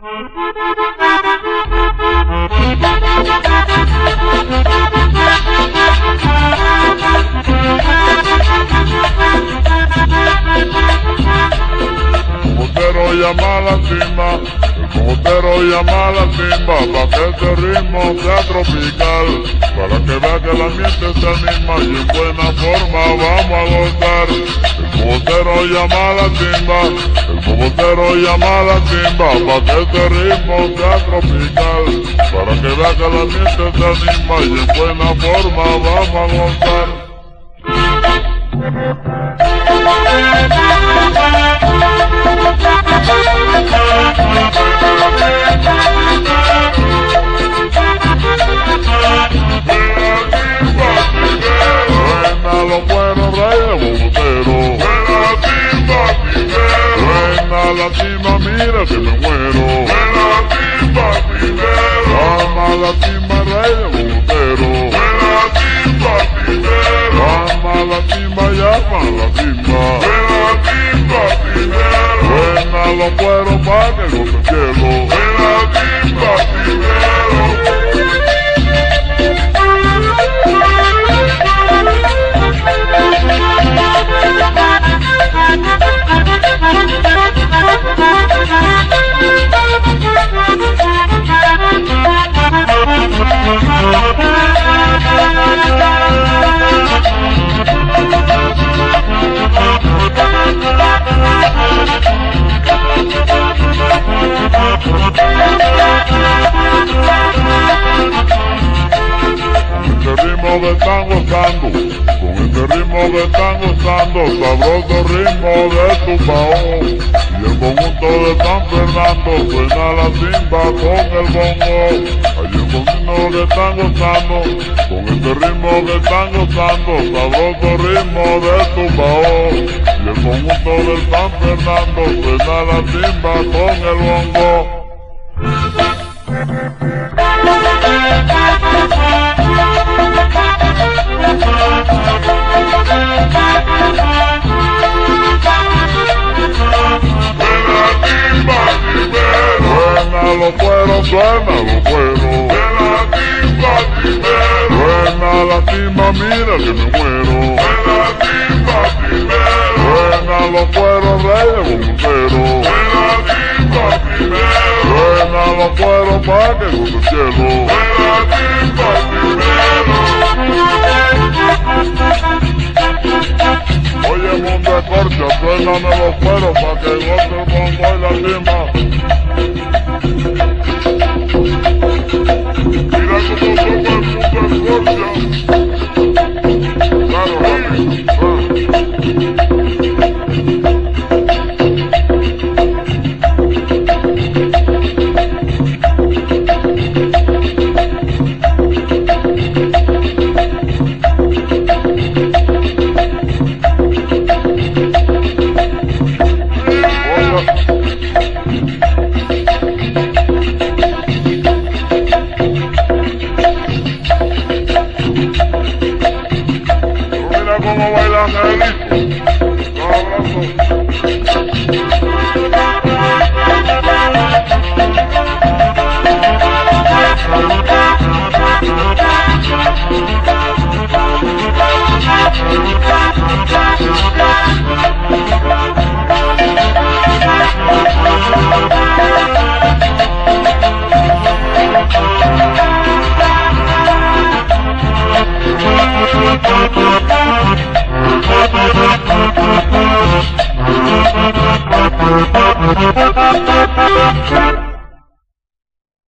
Cogotero llama a la timba, el cogotero llama a la timba, pa' que este ritmo sea tropical, para que vea que la miente se anima y en buena forma vamos a gozar. El cogotero llama a la timba, el cogotero llama a la timba, pa' que este ritmo sea tropical, para que vea que la miente se anima y en buena forma vamos a gozar. Suena los buenos reyes bogoteros. Suena la timba, mira que me muero. Llama la timba, reyes bogoteros. Llama la timba, llama la timba. Suena los cueros pa' que goce el cielo. Que están gozando, con este ritmo que están gozando, sabroso ritmo de Tumbao, y el conjunto de San Fernando suena la timba con el bongo. Hay un conjunto que están gozando, con este ritmo que están gozando, sabroso ritmo de Tumbao, y el conjunto de San Fernando suena la timba con el bongo. Suena los cueros, suena los cueros. Suena la timba, mira que me muero. Suena los cueros, reyes bogoteros. Suena los cueros pa' que goce el cielo. Oye, mundo de corcha, suéname los cueros pa' que goce el bongo y la timba. Mira cómo toca el mundo de corcha. Claro, Rami. Mira cómo baila Angelito. Thank you.